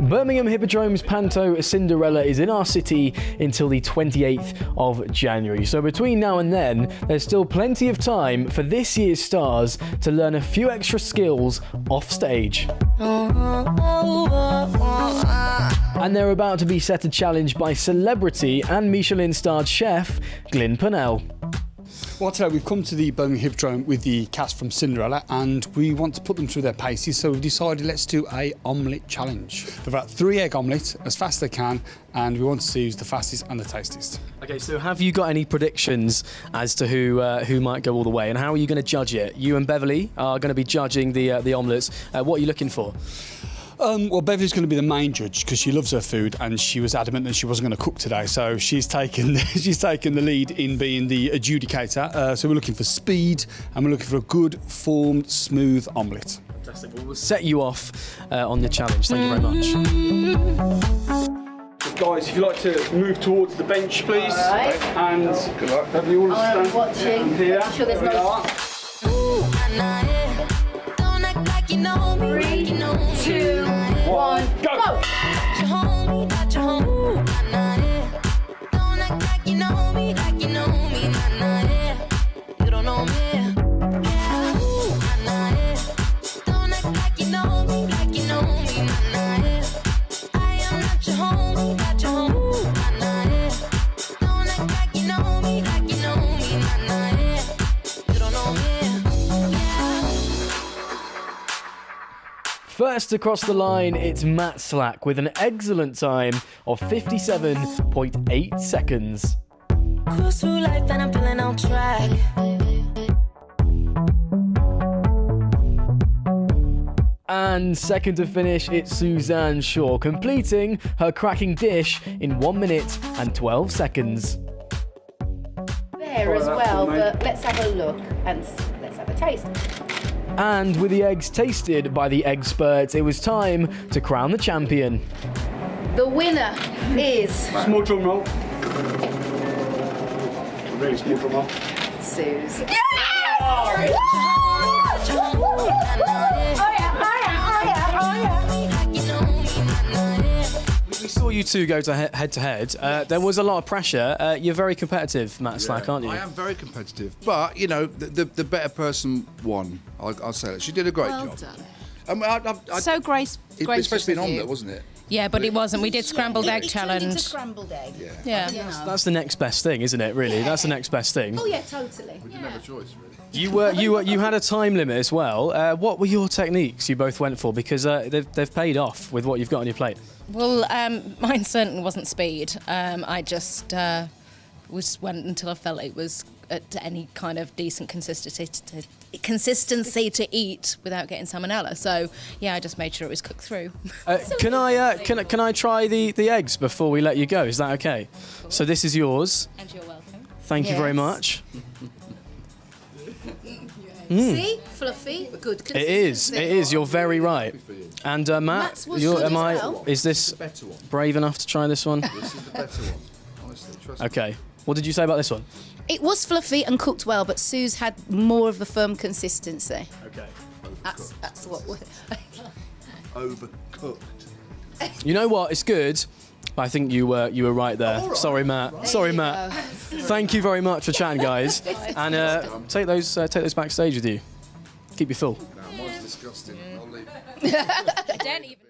Birmingham Hippodrome's Panto Cinderella is in our city until the 28th of January. So between now and then, there's still plenty of time for this year's stars to learn a few extra skills off stage. And they're about to be set a challenge by celebrity and Michelin-starred chef Glynn Purnell. Well, today we've come to the Birmingham Hippodrome with the cast from Cinderella and we want to put them through their paces, so we've decided let's do a omelette challenge. They've got 3-egg omelette as fast as they can and we want to see who's the fastest and the tastiest. Okay, so have you got any predictions as to who might go all the way, and how are you going to judge it? You and Beverley are going to be judging the omelettes. What are you looking for? Well, Beverly's going to be the main judge because she loves her food and she was adamant that she wasn't going to cook today, so she's taken the lead in being the adjudicator. So we're looking for speed and we're looking for a good, formed, smooth omelette. Fantastic. Well, we'll set you off on the challenge. Thank you very much. Guys, if you'd like to move towards the bench, please. All right. And good luck. Beverly, you want to stand watching. here? Making sure there's no... 3, 2, 1, go! First across the line, it's Matt Slack with an excellent time of 57.8 seconds. Cruise through life and I'm feeling on track. And second to finish, it's Suzanne Shaw, completing her cracking dish in 1 minute and 12 seconds. There as well, but let's have a look and let's have a taste. And with the eggs tasted by the experts, it was time to crown the champion. The winner is... Small drum roll. A really small drum roll. Suze. Yes! We saw you two go to head to head. Yes. There was a lot of pressure. You're very competitive, Matt Slack, aren't you? I am very competitive, but you know the better person won. I'll say that. She did a great job. Well done. So gracious It's supposed to be an of you. omelette, wasn't it? Yeah, but it wasn't. We did scrambled egg It challenge. turned into scrambled egg. Yeah. Yeah. That's the next best thing, isn't it? Really, that's the next best thing. Oh yeah, totally. We didn't have a choice, really. You had a time limit as well. What were your techniques you both went for? Because they've paid off with what you've got on your plate. Well, mine certainly wasn't speed. I just went until I felt it was at any kind of decent consistency to eat without getting salmonella. So yeah, I just made sure it was cooked through. Can I try the eggs before we let you go? Is that okay? So this is yours. And you're welcome. Thank you very Yes. much. See? Fluffy, good consistency. It is. You're very right. And Matt, Matt's was good as well. is this The better one. brave enough to try this one? This is the better one. Honestly, trust me. Okay. What did you say about this one? It was fluffy and cooked well, but Suze had more of a firm consistency. Okay. That's what we're... Overcooked. You know what? It's good. But I think you were right there. All right. Sorry, Matt. Sorry, Matt. Thank you very much for chatting, guys. And take those backstage with you. Keep you full. No, mine's disgusting. I'll leave. I don't even.